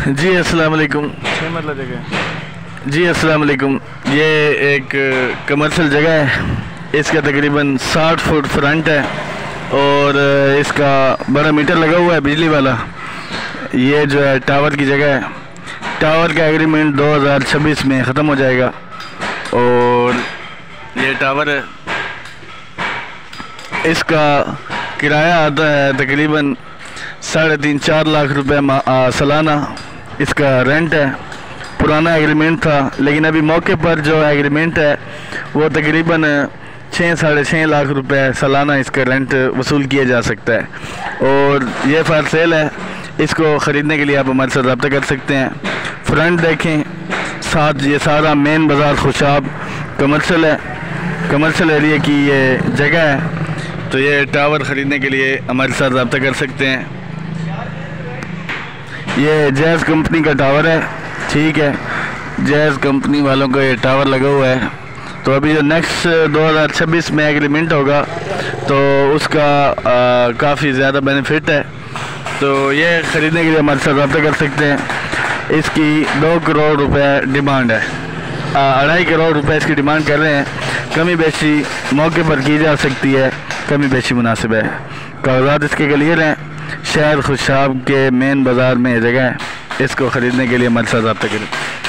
जी अस्सलाम वालेकुम। मतलब जगह जी अस्सलाम वालेकुम। ये एक कमर्शियल जगह है। इसका तकरीबन 60 फुट फ्रंट है और इसका बड़ा मीटर लगा हुआ है बिजली वाला। ये जो है टावर की जगह है। टावर का एग्रीमेंट 2026 में ख़त्म हो जाएगा और ये टावर है। इसका किराया आता है तकरीबन 3.5-4 लाख रुपए सालाना। इसका रेंट है। पुराना एग्रीमेंट था लेकिन अभी मौके पर जो एग्रीमेंट है वो तकरीबन 6-6.5 लाख रुपए सालाना इसका रेंट वसूल किया जा सकता है और ये फायर सेल है। इसको ख़रीदने के लिए आप हमारे साथ रब्ता कर सकते हैं। फ्रंट देखें, साथ ये सारा मेन बाज़ार खुशाब कमर्शियल है। कमर्शियल एरिया की ये जगह है। तो ये टावर ख़रीदने के लिए हमारे साथ रब्ता कर सकते हैं। ये जैज़ कंपनी का टावर है, ठीक है। जैज़ कंपनी वालों का ये टावर लगा हुआ है। तो अभी जो नेक्स्ट 2026 में एग्रीमेंट होगा तो उसका काफ़ी ज़्यादा बेनिफिट है। तो ये ख़रीदने के लिए हमारे साथ रब्ता कर सकते हैं। इसकी 2 करोड़ रुपए डिमांड है। 2.5 करोड़ रुपए इसकी डिमांड कर रहे हैं। कमी बेशी मौके पर की जा सकती है, कमी बेशी मुनासिब है। कागजात इसके क्लियर हैं। शहर खुशाब के मेन बाज़ार में जगह है। इसको ख़रीदने के लिए हमारे साथ रब्ता करें।